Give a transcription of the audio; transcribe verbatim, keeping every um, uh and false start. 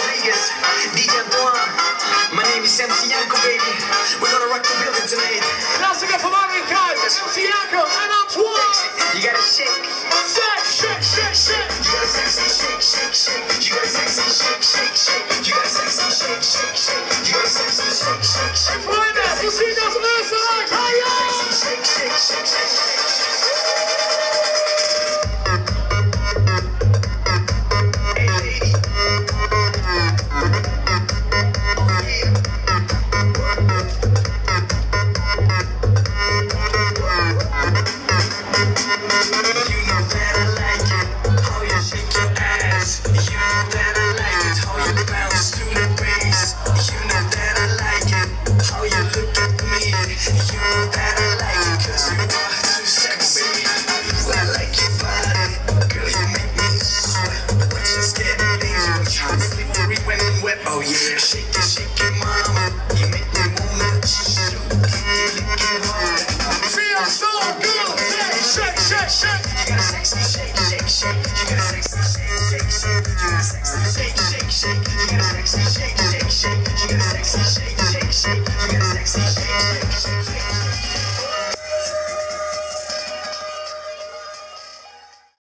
Rodrigezz, D J Antoine. My name is M C Yanko, baby. We're gonna rock the building tonight. Klassiker vom Amerikaner, M C Yanko and Antoine. You gotta shake. Shake, shake, shake, shake. You gotta sexy shake, shake, shake. You gotta sexy shake, shake, shake. You gotta sexy shake, shake, shake. You gotta sexy shake, shake, shake.